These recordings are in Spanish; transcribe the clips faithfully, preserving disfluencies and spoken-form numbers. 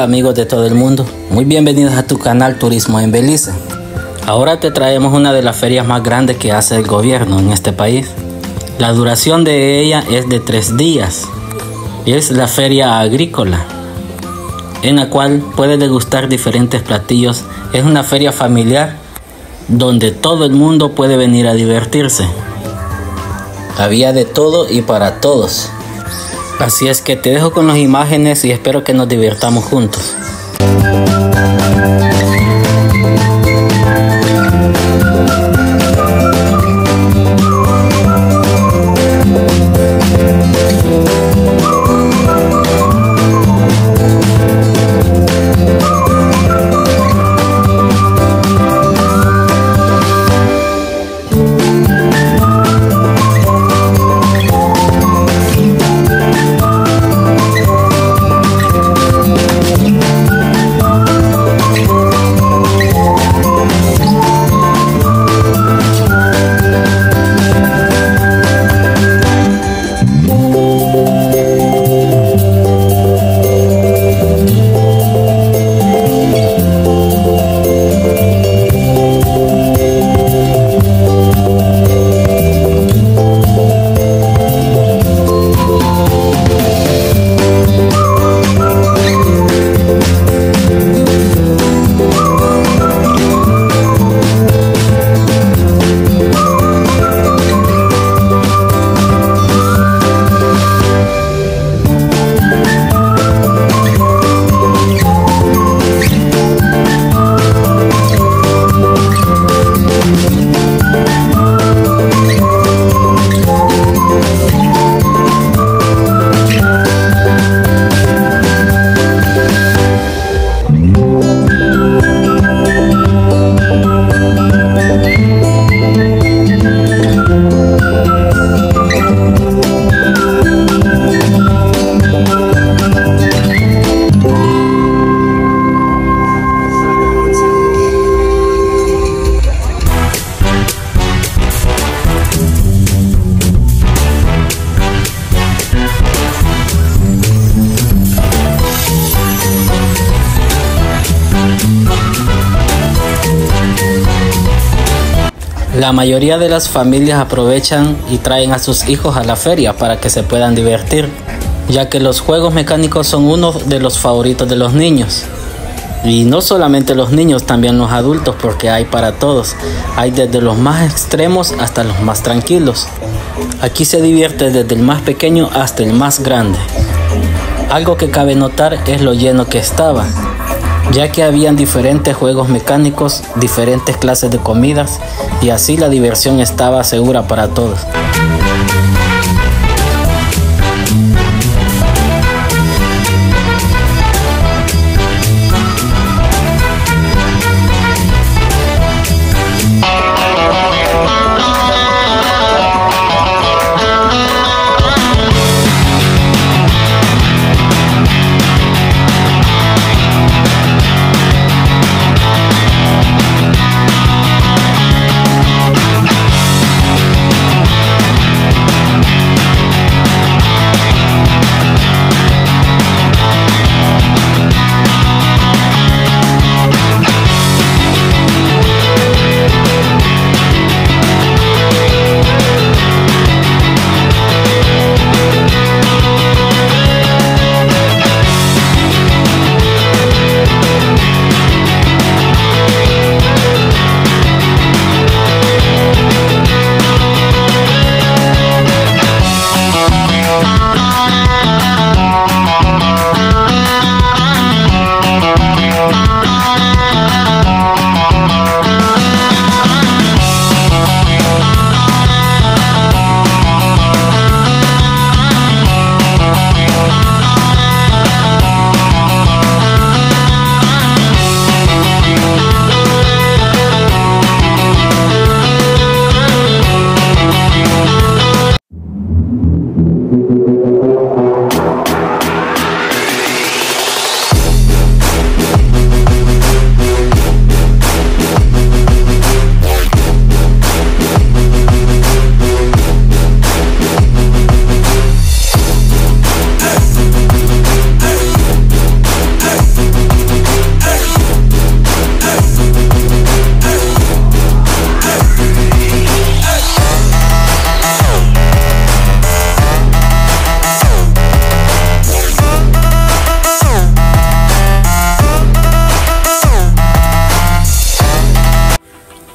amigos de todo el mundo, muy bienvenidos a tu canal Turismo en Belice. Ahora te traemos una de las ferias más grandes que hace el gobierno en este país. La duración de ella es de tres días. Es la feria agrícola, en la cual puedes degustar diferentes platillos. Es una feria familiar donde todo el mundo puede venir a divertirse. Había de todo y para todos. Así es que te dejo con las imágenes y espero que nos divirtamos juntos. La mayoría de las familias aprovechan y traen a sus hijos a la feria para que se puedan divertir, ya que los juegos mecánicos son uno de los favoritos de los niños. Y no solamente los niños, también los adultos, porque hay para todos. Hay desde los más extremos hasta los más tranquilos. Aquí se divierte desde el más pequeño hasta el más grande. Algo que cabe notar es lo lleno que estaba, ya que habían diferentes juegos mecánicos, diferentes clases de comidas, y así la diversión estaba segura para todos.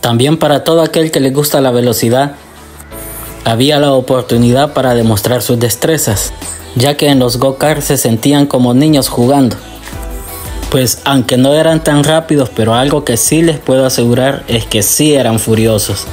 También para todo aquel que le gusta la velocidad, había la oportunidad para demostrar sus destrezas, ya que en los go-karts se sentían como niños jugando. Pues aunque no eran tan rápidos, pero algo que sí les puedo asegurar es que sí eran furiosos.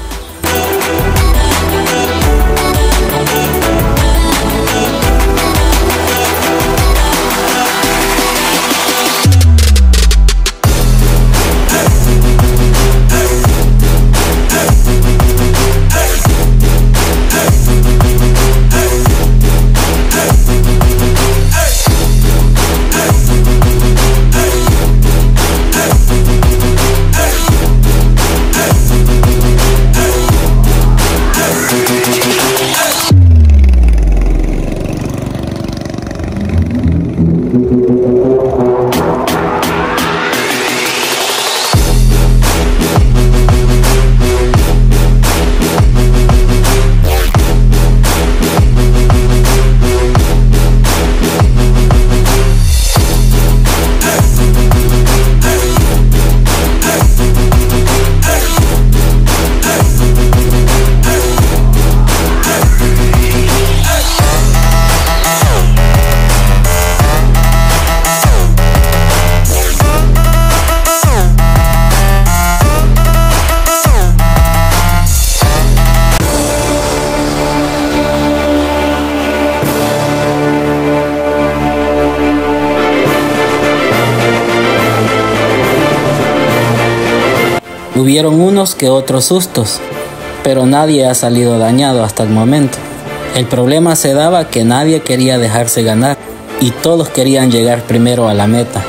Hubieron unos que otros sustos, pero nadie ha salido dañado hasta el momento. El problema se daba que nadie quería dejarse ganar y todos querían llegar primero a la meta.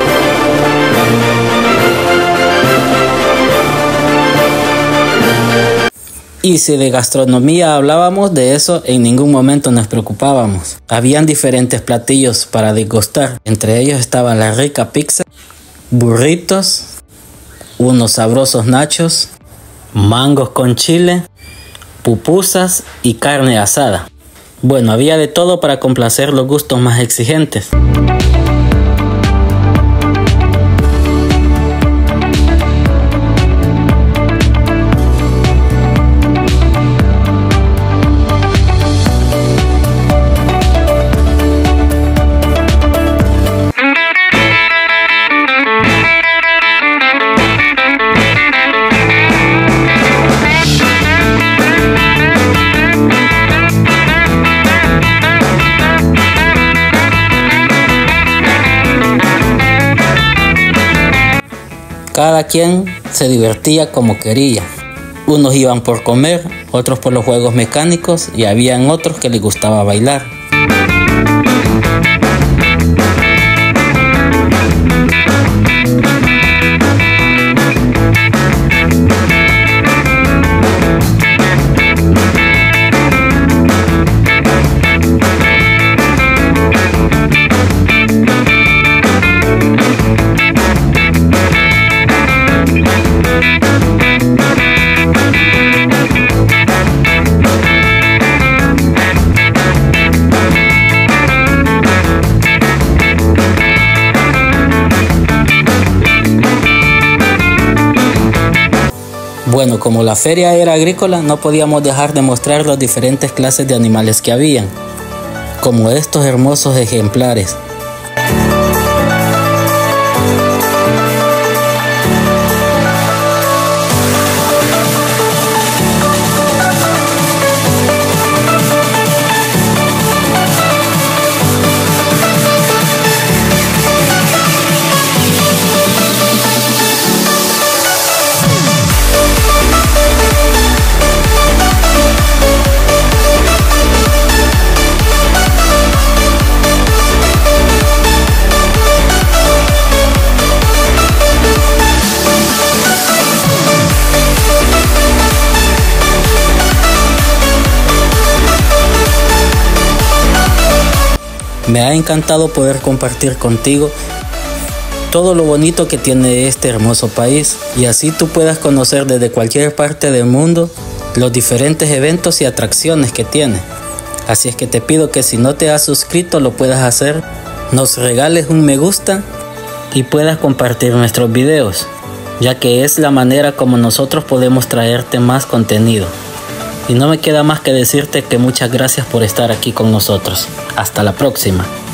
Y si de gastronomía hablábamos, de eso en ningún momento nos preocupábamos. Habían diferentes platillos para degustar. Entre ellos estaba la rica pizza, burritos, unos sabrosos nachos, mangos con chile, pupusas y carne asada. Bueno, había de todo para complacer los gustos más exigentes. Cada quien se divertía como quería. Unos iban por comer, otros por los juegos mecánicos y habían otros que les gustaba bailar. Bueno, como la feria era agrícola, no podíamos dejar de mostrar las diferentes clases de animales que habían, como estos hermosos ejemplares. Me ha encantado poder compartir contigo todo lo bonito que tiene este hermoso país y así tú puedas conocer desde cualquier parte del mundo los diferentes eventos y atracciones que tiene. Así es que te pido que si no te has suscrito lo puedas hacer, nos regales un me gusta y puedas compartir nuestros videos. ya que es la manera como nosotros podemos traerte más contenido. Y no me queda más que decirte que muchas gracias por estar aquí con nosotros. Hasta la próxima.